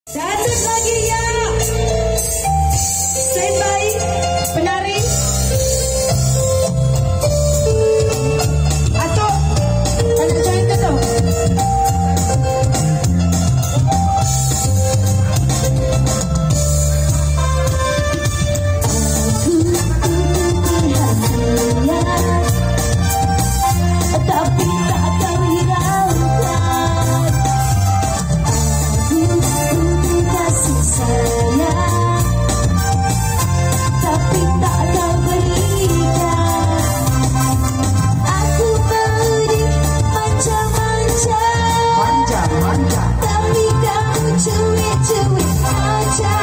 Datuk lagi ya. Standby penari. Atuk, ada join ke tu? Tapi tak kau hiraukan. Aku kasih sayang, tapi tak kau berikan. Aku beri manja-manja, Manja. tapi kamu cuek-cuek aja.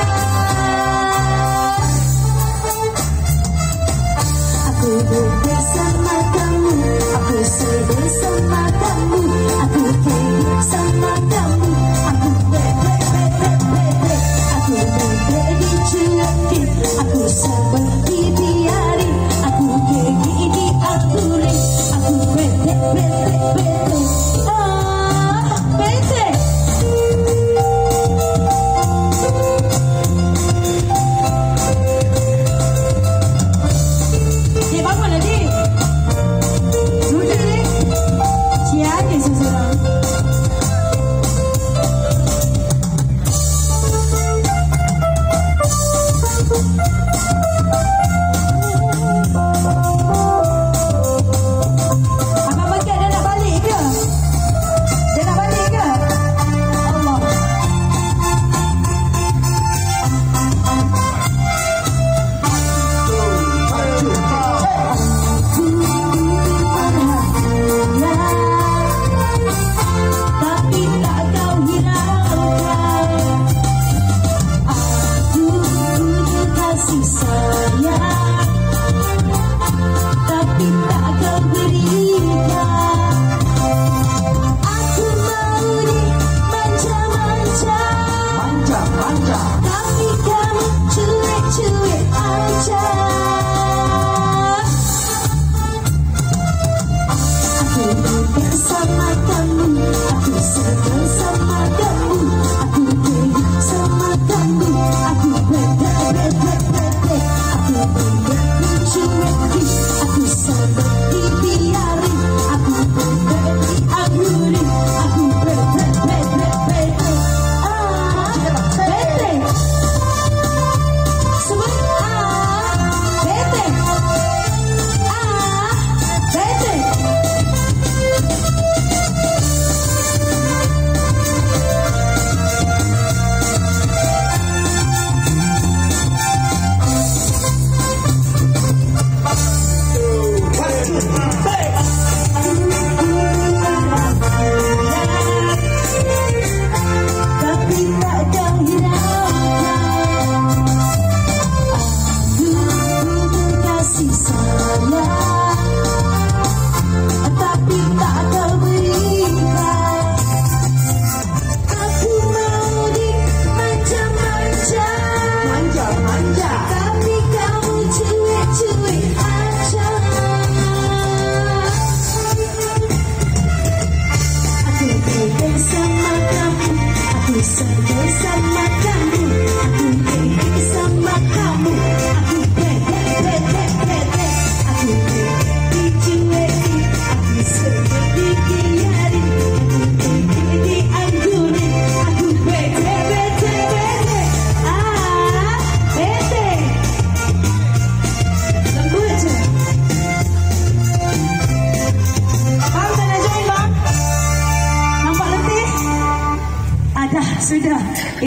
Aku bersama kamu, aku sedih sama kamu, aku pengen sama kamu, aku bebek, aku bebek dicuekin, aku seperti biarin, aku gigi diaturin, aku bebek, ah bebek. Dia bangun lagi. Duduk ni. Siapa seseorang? Abang Bekat dia nak balik ke? Dia nak balik ke? Allah. Tapi tak kau hiraukan. Aku kasih sayang, tapi tak kau berikan. Aku mau dimanja-manja, Manja. tapi kamu cuek-cuek aja. Aku bebek sama kamu, aku senang sama kamu, aku pengen sama kamu, aku bebek, aku bebek dicuekin, aku seperti biarin, aku bebek dianggurin, aku bebek, ah bebek. Sebut bebek, bebek. Tapi tak kau hiraukan. Aku kasih sayang, tapi tak kau berikan. Aku mau dimanja-manja, Manja. tapi kamu cuek-cuek aja. Aku bebek sama kamu, aku sayang sama kamu, aku bebek sama kamu, aku bebek, aku bebek dicuekin, aku seperti biarin, aku bebek dianggurin, aku bebek, ah bebek. Lembut je. Bang, tak nak join bang? Nampak letih? Dah, sudah.